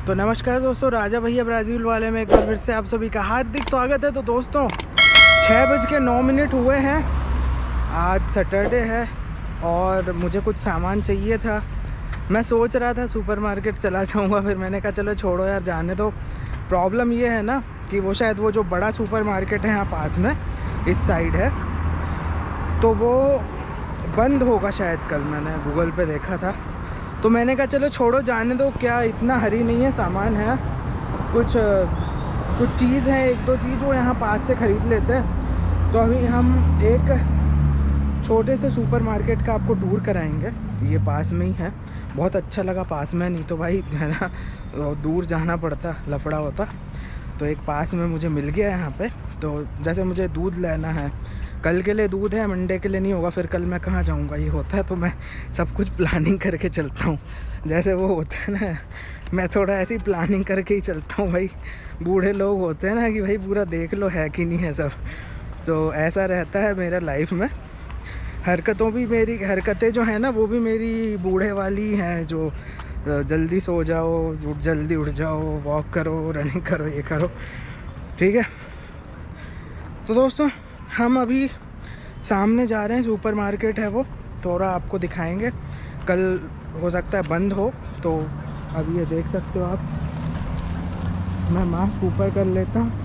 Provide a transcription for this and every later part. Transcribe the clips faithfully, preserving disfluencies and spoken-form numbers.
तो नमस्कार दोस्तों, राजा भैया ब्राज़ील वाले में एक बार फिर से आप सभी का हार्दिक स्वागत है। तो दोस्तों छः बज के नौ मिनट हुए हैं, आज सैटरडे है और मुझे कुछ सामान चाहिए था। मैं सोच रहा था सुपरमार्केट चला जाऊंगा, फिर मैंने कहा चलो छोड़ो यार, जाने दो। प्रॉब्लम ये है ना कि वो शायद वो जो बड़ा सुपरमार्केट है यहाँ पास में इस साइड है, तो वो बंद होगा शायद। कल मैंने गूगल पे देखा था, तो मैंने कहा चलो छोड़ो जाने दो, क्या इतना हरी नहीं है, सामान है कुछ कुछ चीज़ है, एक दो चीज़ वो यहाँ पास से ख़रीद लेते हैं। तो अभी हम एक छोटे से सुपरमार्केट का आपको टूर कराएंगे, ये पास में ही है। बहुत अच्छा लगा पास में, नहीं तो भाई है ना दूर जाना पड़ता, लफड़ा होता। तो एक पास में मुझे मिल गया यहाँ पे। तो जैसे मुझे दूध लेना है, कल के लिए दूध है, मंडे के लिए नहीं होगा, फिर कल मैं कहाँ जाऊँगा, ये होता है। तो मैं सब कुछ प्लानिंग करके चलता हूँ, जैसे वो होता है ना, मैं थोड़ा ऐसी प्लानिंग करके ही चलता हूँ भाई। बूढ़े लोग होते हैं ना कि भाई पूरा देख लो है कि नहीं है सब, तो ऐसा रहता है मेरा लाइफ में। हरकतों भी मेरी हरकतें जो हैं ना वो भी मेरी बूढ़े वाली हैं, जो जल्दी सो जाओ, जल्दी उठ जाओ, वॉक करो, रनिंग करो, ये करो, ठीक है। तो दोस्तों हम अभी सामने जा रहे हैं, सुपरमार्केट है वो, थोड़ा आपको दिखाएंगे। कल हो सकता है बंद हो, तो अभी ये देख सकते हो आप। मैं मास्क ऊपर कर लेता हूँ।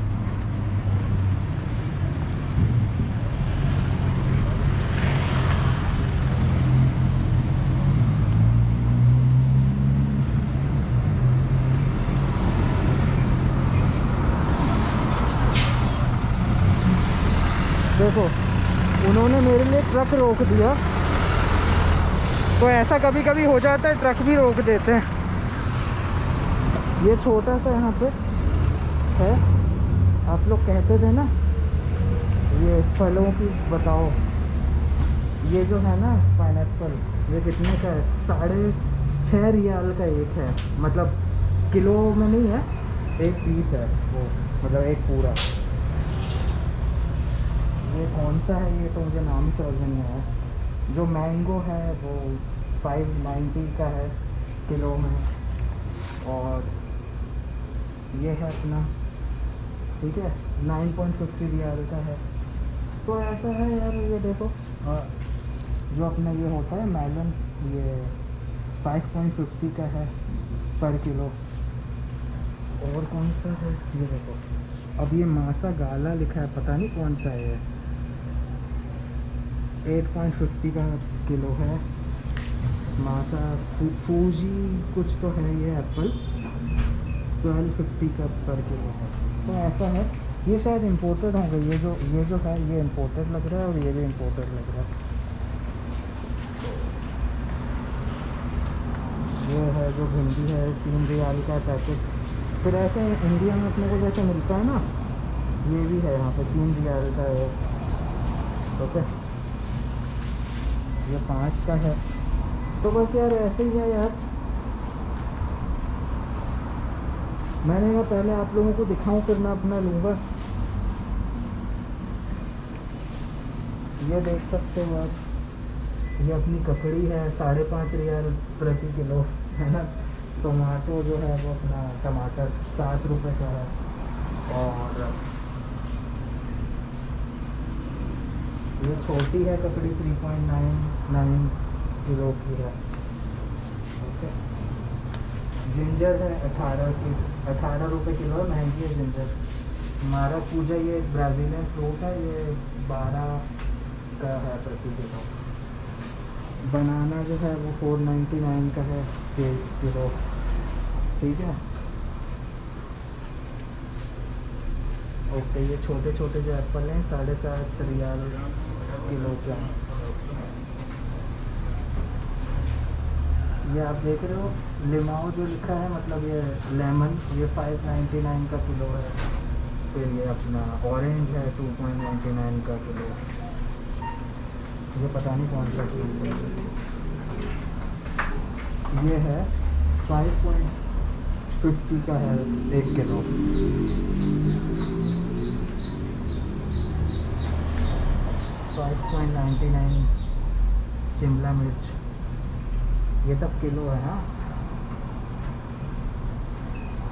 देखो उन्होंने मेरे लिए ट्रक रोक दिया, तो ऐसा कभी कभी हो जाता है, ट्रक भी रोक देते हैं। ये छोटा सा यहाँ पे है, आप लोग कहते थे ना ये फलों की, बताओ ये जो है ना पाइनएप्पल, ये कितने का है? साढ़े छः रियाल का एक है, मतलब किलो में नहीं है, एक पीस है वो, मतलब एक पूरा। ये कौन सा है, ये तो मुझे नाम समझ नहीं आया। जो मैंगो है वो फाइव नाइन्टी का है किलो में, और ये है अपना, ठीक है, नाइन पॉइंट फिफ्टी रियाल का है। तो ऐसा है यार, ये देखो जो अपना ये होता है मेलन, ये फाइव पॉइंट फिफ्टी का है पर किलो। और कौन सा है ये देखो, अब ये मासा गाला लिखा है, पता नहीं कौन सा है। एट पॉइंट फिफ्टी का किलो है मासा। फू, फूजी कुछ तो है ये एप्पल, ट्वेल्व फिफ्टी का पर किलो है। तो ऐसा है, ये शायद इंपोर्टेड होंगे, ये जो ये जो है ये इंपोर्टेड लग रहा है, और ये भी इंपोर्टेड लग रहा है। ये है जो भिंडी है, तीन रियाल का पैकेट। फिर ऐसे इंडिया में अपने को जैसे मिलता है ना, ये भी है यहाँ पे तीन रियाल का है। ओके, ये पाँच का है। तो बस यार ऐसे ही है यार। मैंने कहा पहले आप लोगों को दिखाऊं, फिर मैं अपना लूँगा। ये देख सकते हो आप, ये अपनी ककड़ी है, साढ़े पाँच रियाल प्रति किलो है ना। टमाटो जो है वो अपना टमाटर सात रुपये का है, और ये छोटी है ककड़ी three point nine nine kilo की है। ओके, जिंजर है अठारह की अठारह रुपये किलो है, महंगी है जिंजर। हमारा पूजा ये ब्राज़ीलियन फ्रूट है, ये बारह का है प्रति किलो। बनाना जो है वो फोर नाइन्टी नाइन का है किलो, ठीक है। ओके, ये छोटे छोटे जो एप्पल हैं साढ़े सात रियाल किलो के हैं। ये आप देख रहे हो लिमाओ जो लिखा है, मतलब ये लेमन, ये फाइव नाइन्टी नाइन का किलो है। फिर ये अपना ऑरेंज है टू पॉइंट नाइन्टी नाइन का किलो, ये पता नहीं कौन सा किलो है। ये है फाइव पॉइंट फिफ्टी का है एक kilo. Five point ninety nine Shimla मिर्च, ये सब किलो है। हाँ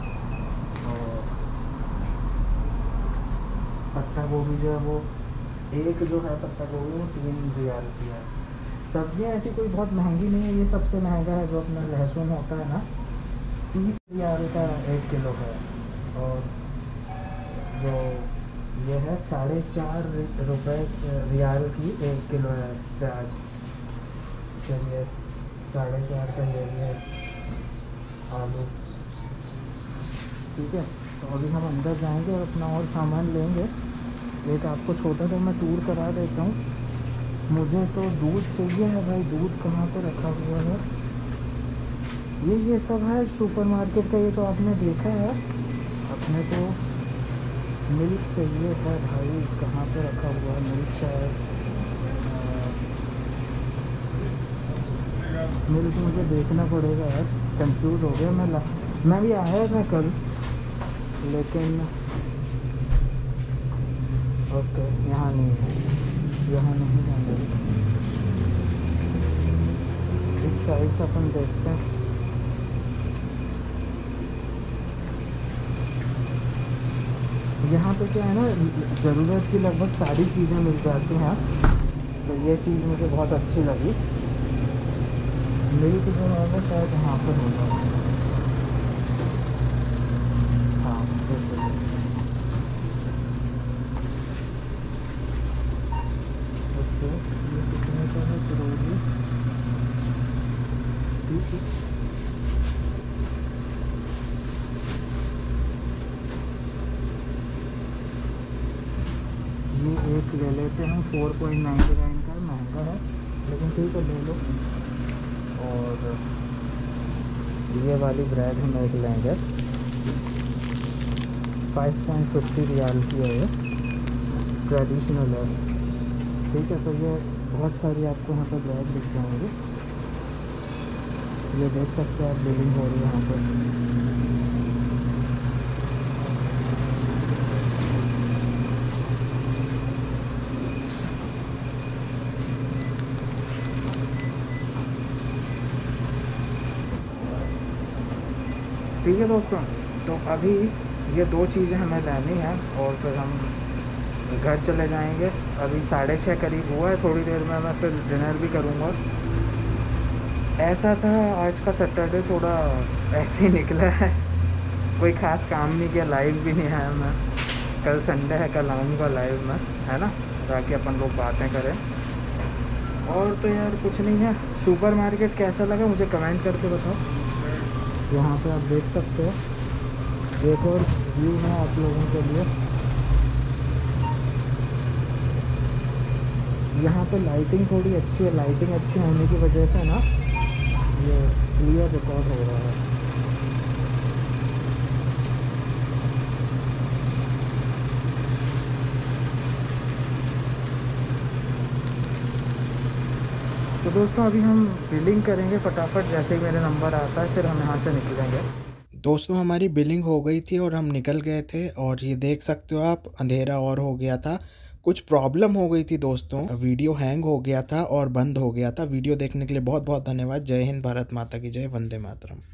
गोभी जो है वो एक जो है पत्ता गोभी वो तीन रियाल की है। सब्जियाँ ऐसी कोई बहुत महंगी नहीं है। ये सबसे महंगा है जो अपना लहसुन होता है ना, तीस रियाल का एक किलो है। और जो ये है साढ़े चार रुपये रियाल की एक किलो है प्याज। चलिए साढ़े चार का ये भी है आलू। ठीक है, तो अभी हम अंदर जाएंगे और अपना और सामान लेंगे। एक आपको छोटा सा मैं टूर करा देता हूँ। मुझे तो दूध चाहिए है भाई, दूध कहाँ पर रखा हुआ है? ये ये सब है सुपरमार्केट का, ये तो आपने देखा है। अपने को मिल्क चाहिए था भाई, कहाँ पे रखा हुआ है मिल्क? शायद मिल्क मुझे देखना पड़ेगा यार, कंफ्यूज हो गया मैं। ला मैं भी आया था कल, लेकिन ओके यहाँ नहीं है, यहाँ नहीं जाना। इस साइड से अपन देखते हैं। यहाँ पे क्या है ना, ज़रूरत की लगभग सारी चीज़ें मिल जाती हैं, तो ये चीज़ मुझे बहुत अच्छी लगी। मिल्क जो है वो शायद यहाँ पर होगा। हाँ बिल्कुल। ओके, ये कितने का है करोड़ी? ठीक है, ये एक ले लेते हैं। फोर पॉइंट नाइन्टी नाइन का महंगा है, लेकिन ठीक है ले लो। और ये वाली ब्रेड हम एक लेंगे, फाइव पॉइंट फिफ्टी रियाल की है ये, ट्रेडिशनल है। ठीक है, तो ये बहुत सारी आपको यहाँ पर ब्रेड दिख जाएंगे। ये देख सकते हैं आप, बिलिंग हो रही है यहाँ पर। ठीक है दोस्तों, तो अभी ये दो चीज़ें हमें लेनी है और फिर हम घर चले जाएंगे। अभी साढ़े छः करीब हुआ है, थोड़ी देर में मैं फिर डिनर भी करूँगा। ऐसा था आज का सैटरडे, थोड़ा ऐसे ही निकला है, कोई ख़ास काम नहीं किया, लाइव भी नहीं आया मैं। कल संडे है, कल आऊँगा लाइव में, है ना, ताकि अपन लोग बातें करें। और तो यार कुछ नहीं है। सुपर मार्केट कैसा लगा मुझे कमेंट करके बताओ। यहाँ पे आप देख सकते हो एक और व्यू है आप लोगों के लिए। यहाँ पे लाइटिंग थोड़ी अच्छी है, लाइटिंग अच्छी होने की वजह से ना ये क्लियर रिकॉर्ड हो रहा है। तो दोस्तों अभी हम बिलिंग करेंगे फटाफट, जैसे ही मेरा नंबर आता है फिर हम यहाँ से निकलेंगे। दोस्तों हमारी बिलिंग हो गई थी और हम निकल गए थे, और ये देख सकते हो आप, अंधेरा और हो गया था। कुछ प्रॉब्लम हो गई थी दोस्तों, वीडियो हैंग हो गया था और बंद हो गया था। वीडियो देखने के लिए बहुत बहुत धन्यवाद। जय हिंद, भारत माता की जय, वंदे मातरम।